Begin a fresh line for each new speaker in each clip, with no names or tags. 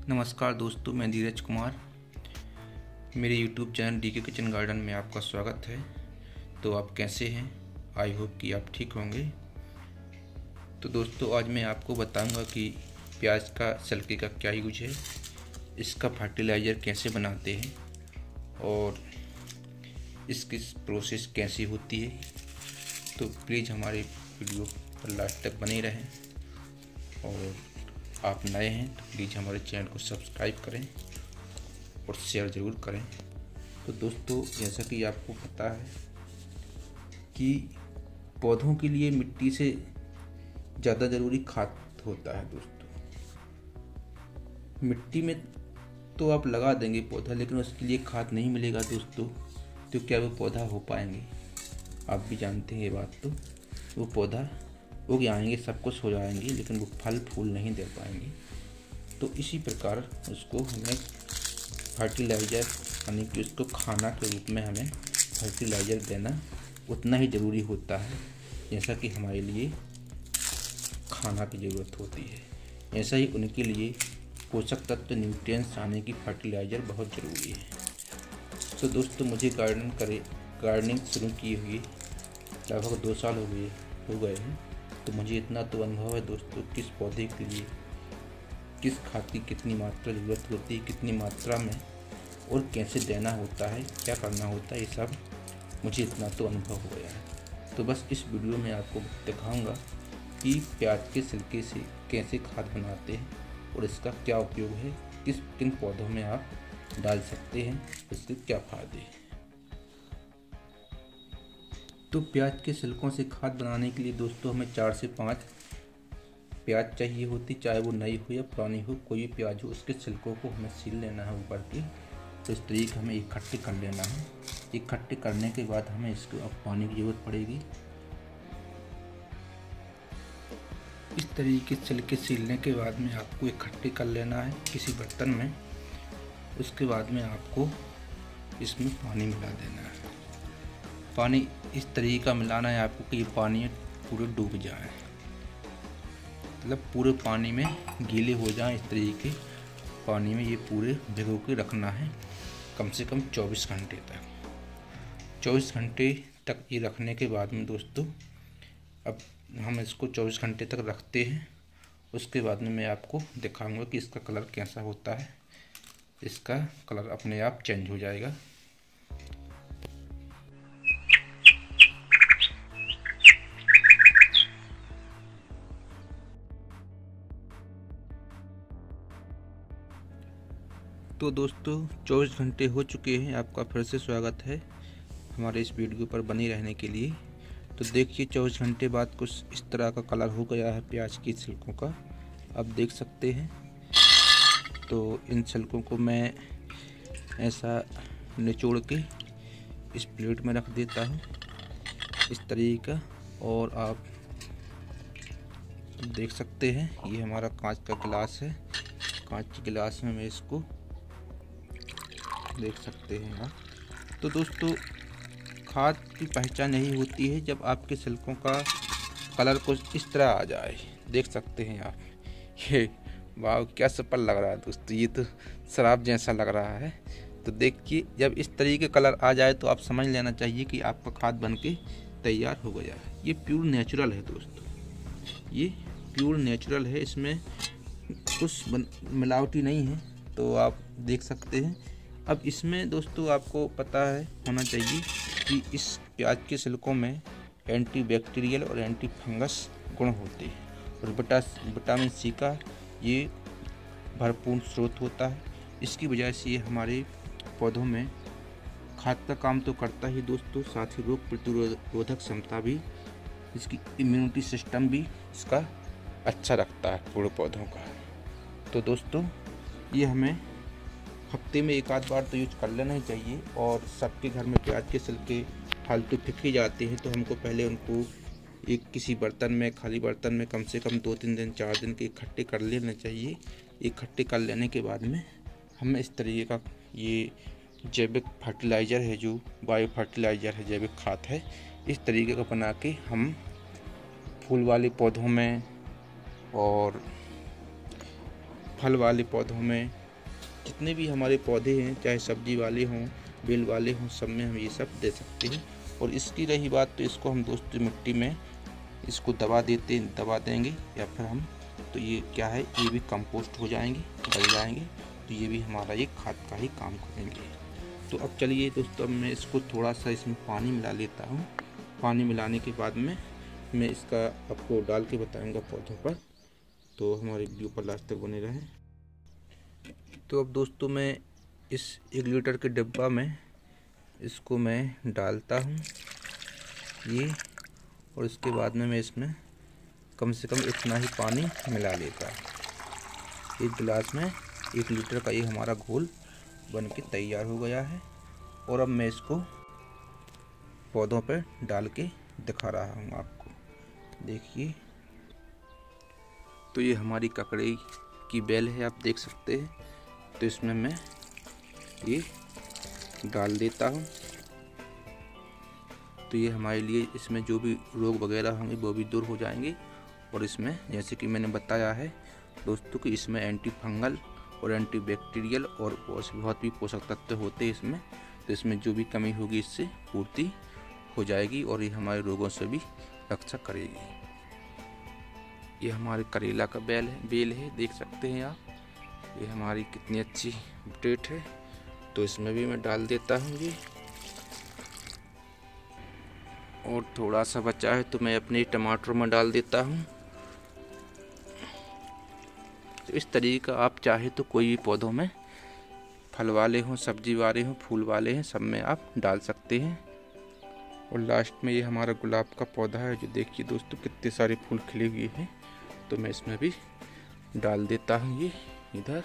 नमस्कार दोस्तों, मैं धीरज कुमार। मेरे YouTube channel DK kitchen garden में आपका स्वागत है। तो आप कैसे हैं? आई होप कि आप ठीक होंगे। तो दोस्तों, आज मैं आपको बताऊंगा कि प्याज का छिलके का क्या यूज है, इसका फर्टिलाइज़र कैसे बनाते हैं और इसकी प्रोसेस कैसी होती है। तो प्लीज़ हमारे वीडियो पर लास्ट तक बने रहें और आप नए हैं तो प्लीज़ हमारे चैनल को सब्सक्राइब करें और शेयर ज़रूर करें। तो दोस्तों, जैसा कि आपको पता है कि पौधों के लिए मिट्टी से ज़्यादा ज़रूरी खाद होता है। दोस्तों, मिट्टी में तो आप लगा देंगे पौधा, लेकिन उसके लिए खाद नहीं मिलेगा दोस्तों, तो क्या वो पौधा हो पाएंगे? आप भी जानते हैं ये बात। तो वो पौधा उग आएंगे, सब कुछ हो जाएंगे, लेकिन वो फल फूल नहीं दे पाएंगे। तो इसी प्रकार उसको हमें फर्टिलाइज़र यानी कि उसको खाना के रूप में हमें फर्टिलाइज़र देना उतना ही ज़रूरी होता है जैसा कि हमारे लिए खाना की ज़रूरत होती है। ऐसा ही उनके लिए पोषक तत्व न्यूट्रिएंट्स आने की फर्टिलाइज़र बहुत ज़रूरी है। तो दोस्तों, मुझे गार्डनिंग शुरू किए हुए लगभग 2 साल हो गए हैं। तो मुझे इतना तो अनुभव है दोस्तों, किस पौधे के लिए किस खाद की कितनी मात्रा ज़रूरत होती है, कितनी मात्रा में और कैसे देना होता है, क्या करना होता है, ये सब मुझे इतना तो अनुभव हो गया है। तो बस इस वीडियो में आपको दिखाऊंगा कि प्याज के छिलके से कैसे खाद बनाते हैं और इसका क्या उपयोग है, किन पौधों में आप डाल सकते हैं, इसके क्या फ़ायदे हैं। तो प्याज के छिलकों से खाद बनाने के लिए दोस्तों हमें 4 से 5 प्याज चाहिए होती, चाहे वो नई हो या पुरानी हो, कोई भी प्याज हो। उसके छिलकों को हमें छील लेना है ऊपर के। तो इस तरीके हमें इकट्ठे कर लेना है। इकट्ठे करने के बाद हमें इसको अब पानी की ज़रूरत पड़ेगी। इस तरीके छिलके छीलने के बाद में आपको इकट्ठे कर लेना है किसी बर्तन में। उसके बाद में आपको इसमें पानी मिला देना है। पानी इस तरीके का मिलाना है आपको कि ये पानी पूरे डूब जाए, मतलब पूरे पानी में गीले हो जाएं। इस तरीके पानी में ये पूरे भिगो के रखना है कम से कम 24 घंटे तक। 24 घंटे तक ये रखने के बाद में दोस्तों, अब हम इसको 24 घंटे तक रखते हैं। उसके बाद में मैं आपको दिखाऊंगा कि इसका कलर कैसा होता है। इसका कलर अपने आप चेंज हो जाएगा। तो दोस्तों, 24 घंटे हो चुके हैं। आपका फिर से स्वागत है हमारे इस वीडियो पर बने रहने के लिए। तो देखिए, 24 घंटे बाद कुछ इस तरह का कलर हो गया है प्याज की छिलकों का, आप देख सकते हैं। तो इन छिलकों को मैं ऐसा निचोड़ के इस प्लेट में रख देता हूँ इस तरीके का। और आप देख सकते हैं, ये हमारा कांच का गिलास है। कांच के गिलास में मैं इसको देख सकते हैं आप। तो दोस्तों, खाद की पहचान यही होती है जब आपके छिलकों का कलर कुछ इस तरह आ जाए। देख सकते हैं आप, ये वाह क्या सुपर लग रहा है दोस्तों, ये तो शराब जैसा लग रहा है। तो देखिए, जब इस तरीके कलर आ जाए तो आप समझ लेना चाहिए कि आपका खाद बनके तैयार हो गया है। ये प्योर नेचुरल है दोस्तों, ये प्योर नेचुरल है, इसमें कुछ मिलावटी नहीं है। तो आप देख सकते हैं। अब इसमें दोस्तों आपको पता है होना चाहिए कि इस प्याज के छिलकों में एंटीबैक्टीरियल और एंटी फंगस गुण होते हैं और विटामिन सी का ये भरपूर स्रोत होता है। इसकी वजह से ये हमारे पौधों में खाद का काम तो करता ही दोस्तों, साथ ही रोग प्रतिरोधक क्षमता भी, इसकी इम्यूनिटी सिस्टम भी इसका अच्छा रखता है पूरे पौधों का। तो दोस्तों, ये हमें हफ्ते में एक आध बार तो यूज कर लेना ही चाहिए। और सबके घर में प्याज के छिलके फालतू फेंके जाते हैं, तो हमको पहले उनको एक किसी बर्तन में, खाली बर्तन में कम से कम 2-3 दिन 4 दिन के इकट्ठे कर लेना चाहिए। इकट्ठे कर लेने के बाद में हमें इस तरीके का ये जैविक फर्टिलाइज़र है, जो बायो फर्टिलाइज़र है, जैविक खाद है, इस तरीके का बना के हम फूल वाले पौधों में और फल वाले पौधों में, जितने भी हमारे पौधे हैं, चाहे सब्जी वाले हों, बेल वाले हों, सब में हम ये सब दे सकते हैं। और इसकी रही बात, तो इसको हम दोस्तों मिट्टी में इसको दबा देंगे या फिर हम, तो ये क्या है, ये भी कंपोस्ट हो जाएंगे, गल जाएंगे, तो ये भी हमारा ये खाद का ही काम करेंगे। तो अब चलिए दोस्तों, मैं इसको थोड़ा सा इसमें पानी मिला लेता हूँ। पानी मिलाने के बाद में मैं इसका आपको डाल के बताऊँगा पौधों पर, तो हमारे वीडियो पर लास्ट तक बने रहें। तो अब दोस्तों मैं इस 1 लीटर के डिब्बा में इसको मैं डालता हूँ ये, और इसके बाद में मैं इसमें कम से कम इतना ही पानी मिला लेता हूँ। 1 गिलास में 1 लीटर का ये हमारा घोल बन के तैयार हो गया है। और अब मैं इसको पौधों पर डाल के दिखा रहा हूँ आपको, देखिए। तो ये हमारी ककड़ी की बेल है, आप देख सकते हैं। तो इसमें मैं ये डाल देता हूँ, तो ये हमारे लिए, इसमें जो भी रोग वगैरह होंगे वो भी दूर हो जाएंगे। और इसमें जैसे कि मैंने बताया है दोस्तों कि इसमें एंटी फंगल और एंटी बैक्टीरियल और बहुत भी पोषक तत्व होते हैं इसमें। तो इसमें जो भी कमी होगी इससे पूर्ति हो जाएगी और ये हमारे रोगों से भी रक्षा करेगी। ये हमारे करेला का बेल है, देख सकते हैं आप। ये हमारी कितनी अच्छी अपडेट है। तो इसमें भी मैं डाल देता हूँ ये, और थोड़ा सा बचा है तो मैं अपने टमाटर में डाल देता हूँ। तो इस तरीके का आप चाहे तो कोई भी पौधों में, फल वाले हों, सब्जी वाले हों, फूल वाले हैं, सब में आप डाल सकते हैं। और लास्ट में ये हमारा गुलाब का पौधा है, जो देखिए दोस्तों कितने सारे फूल खिले हुए हैं। तो मैं इसमें भी डाल देता हूँ ये इधर,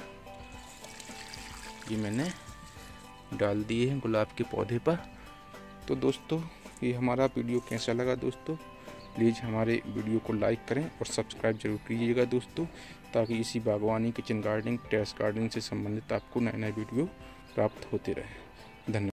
ये मैंने डाल दिए हैं गुलाब के पौधे पर। तो दोस्तों ये हमारा वीडियो कैसा लगा दोस्तों, प्लीज़ हमारे वीडियो को लाइक करें और सब्सक्राइब जरूर कीजिएगा दोस्तों, ताकि इसी बागवानी, किचन गार्डनिंग, टेरेस गार्डनिंग से संबंधित आपको नए नए वीडियो प्राप्त होते रहे। धन्यवाद।